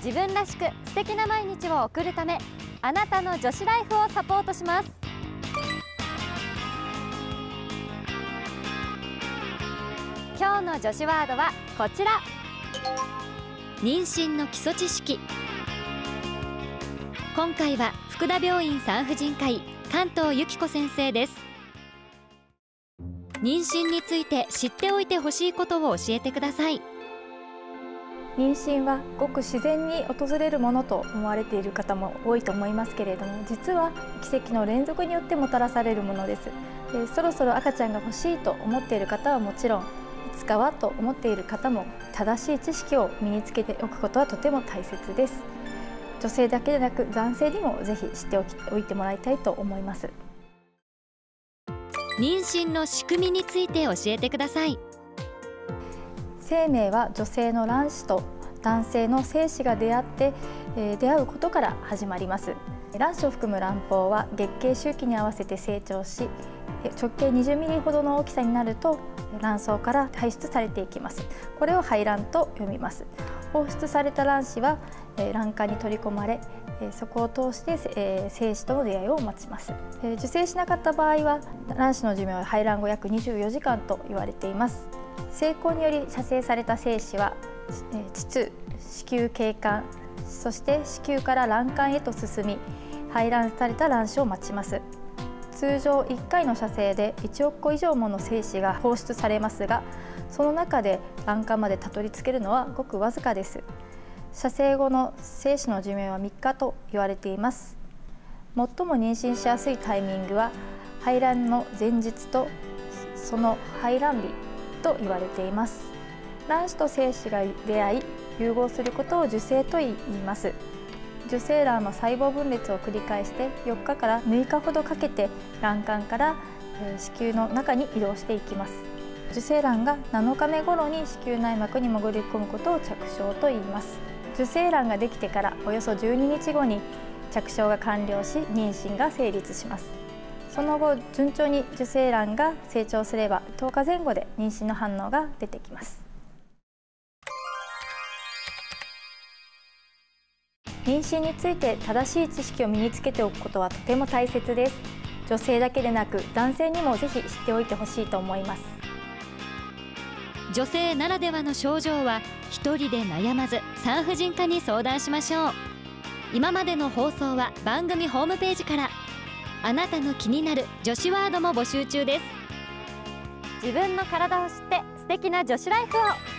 自分らしく素敵な毎日を送るため、あなたの女子ライフをサポートします。今日の女子ワードはこちら。妊娠の基礎知識。今回は福田病院産婦人科医関東由紀子先生です。妊娠について知っておいてほしいことを教えてください。 妊娠はごく自然に訪れるものと思われている方も多いと思いますけれども、実は奇跡の連続によってもたらされるものです。そろそろ赤ちゃんが欲しいと思っている方はもちろん、いつかはと思っている方も正しい知識を身につけておくことはとても大切です。女性だけでなく男性にもぜひ知っておいてもらいたいと思います。 妊娠の仕組みについて教えてください。 生命は女性の卵子と男性の精子が出会うことから始まります。卵子を含む卵胞は月経周期に合わせて成長し、直径20ミリほどの大きさになると卵巣から排出されていきます。これを排卵と読みます。放出された卵子は卵管に取り込まれ、そこを通して精子との出会いを待ちます。受精しなかった場合は卵子の寿命は排卵後約24時間と言われています。性交により射精された精子は膣、子宮頸管、そして子宮から卵管へと進み、排卵された卵子を待ちます。通常1回の射精で1億個以上もの精子が放出されますが、その中で卵管までたどり着けるのはごくわずかです。射精後の精子の寿命は3日と言われています。最も妊娠しやすいタイミングは排卵の前日とその排卵日と言われています。卵子と精子が出会い融合することを受精と言います。受精卵の細胞分裂を繰り返して4日から6日ほどかけて卵管から子宮の中に移動していきます。受精卵が7日目頃に子宮内膜に潜り込むことを着床と言います。受精卵ができてからおよそ12日後に着床が完了し、妊娠が成立します。その後順調に受精卵が成長すれば10日前後で妊娠の反応が出てきます。妊娠について正しい知識を身につけておくことはとても大切です。女性だけでなく男性にもぜひ知っておいてほしいと思います。 女性ならではの症状は一人で悩まず産婦人科に相談しましょう。今までの放送は番組ホームページから。あなたの気になる女子ワードも募集中です。自分の体を知って素敵な女子ライフを。